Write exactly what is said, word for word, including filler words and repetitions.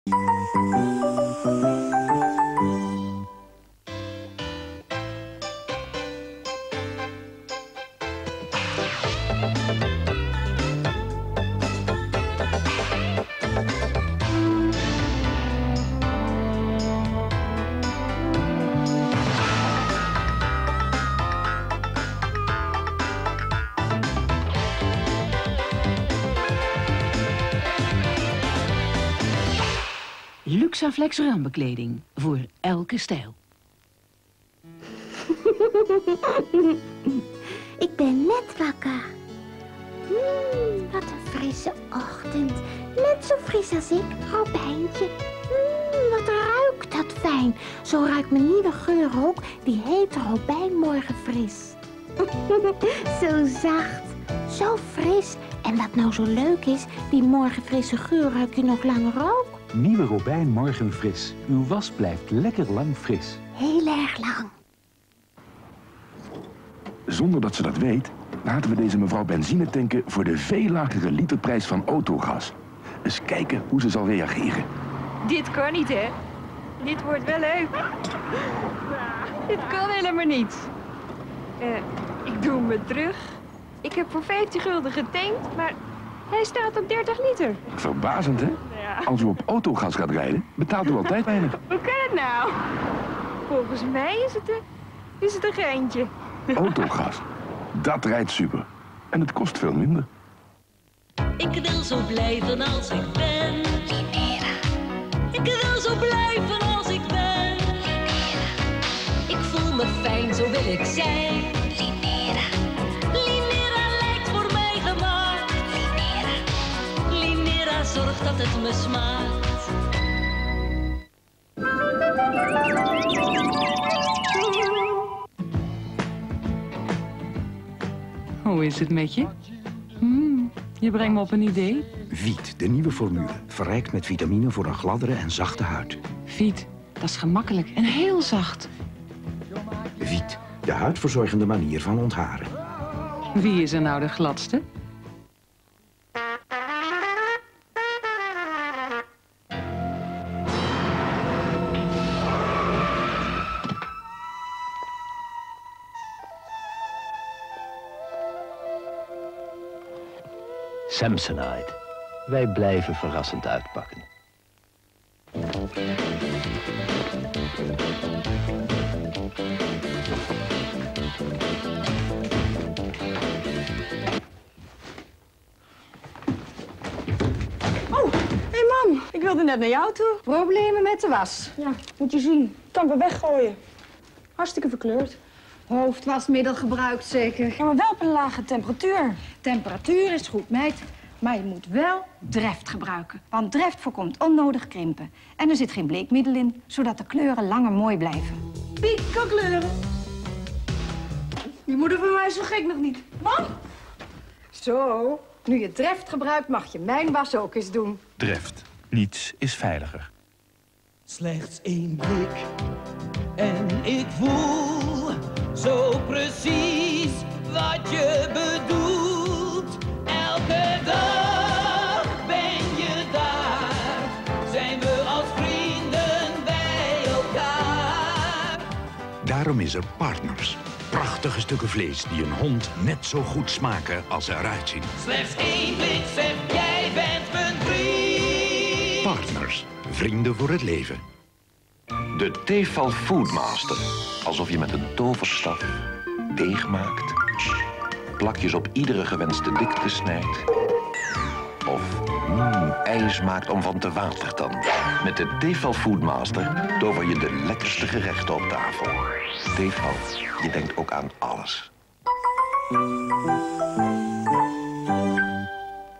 Luxaflex rambekleding voor elke stijl. Ik ben net wakker. Mm, wat een frisse ochtend. Net zo fris als ik, Robijntje. Mm, wat ruikt dat fijn. Zo ruikt mijn nieuwe geur ook. Die heet Robijn morgen fris. Zo zacht, zo fris. En wat nou zo leuk is, die morgen frisse geur ruik je nog langer ook. Nieuwe Robijn morgen fris. Uw was blijft lekker lang fris. Heel erg lang. Zonder dat ze dat weet, laten we deze mevrouw benzine tanken voor de veel lagere literprijs van autogas. Eens kijken hoe ze zal reageren. Dit kan niet, hè? Dit wordt wel leuk. Dit kan helemaal niet. Uh, ik doe me terug. Ik heb voor vijftien gulden getankt, maar hij staat op dertig liter. Verbazend, hè? Ja. Als u op autogas gaat rijden, betaalt u altijd weinig. Hoe kan het nou? Volgens mij is het een, is het een geintje. Autogas, dat rijdt super. En het kost veel minder. Ik wil zo blijven als ik ben. Linera. Ik wil zo blijven als ik ben. Linera. Ik voel me fijn, zo wil ik zijn. Linera. Linera lijkt voor mij gemaakt. Linera. Linera zorgt dat het me smaakt. Hoe is het met je? Hmm, je brengt me op een idee. Viet, de nieuwe formule. Verrijkt met vitamine voor een gladdere en zachte huid. Viet, dat is gemakkelijk en heel zacht. Viet, de huidverzorgende manier van ontharen. Wie is er nou de gladste? Samsonite. Wij blijven verrassend uitpakken. Oh, hé hey mam, ik wilde net naar jou toe. Problemen met de was. Ja, moet je zien. Kan me weggooien. Hartstikke verkleurd. Hoofdwasmiddel gebruikt zeker. Ja, maar wel op een lage temperatuur. Temperatuur is goed, meid. Maar je moet wel Dreft gebruiken. Want Dreft voorkomt onnodig krimpen. En er zit geen bleekmiddel in, zodat de kleuren langer mooi blijven. Piet kan kleuren. Die moeder van mij is zo gek nog niet. Mam? Zo, nu je Dreft gebruikt, mag je mijn was ook eens doen. Dreft. Niets is veiliger. Slechts één blik en ik voel zo precies wat je bedoelt. Elke dag ben je daar, zijn we als vrienden bij elkaar. Daarom is er Partners. Prachtige stukken vlees die een hond net zo goed smaken als ze eruit zien. Slechts één blik zegt jij bent mijn vriend. Partners. Vrienden voor het leven. De Tefal Foodmaster. Alsof je met een toverstaf deeg maakt, plakjes op iedere gewenste dikte snijdt of mm, ijs maakt om van te watertanden. Met de Tefal Foodmaster tover je de lekkerste gerechten op tafel. Tefal, je denkt ook aan alles.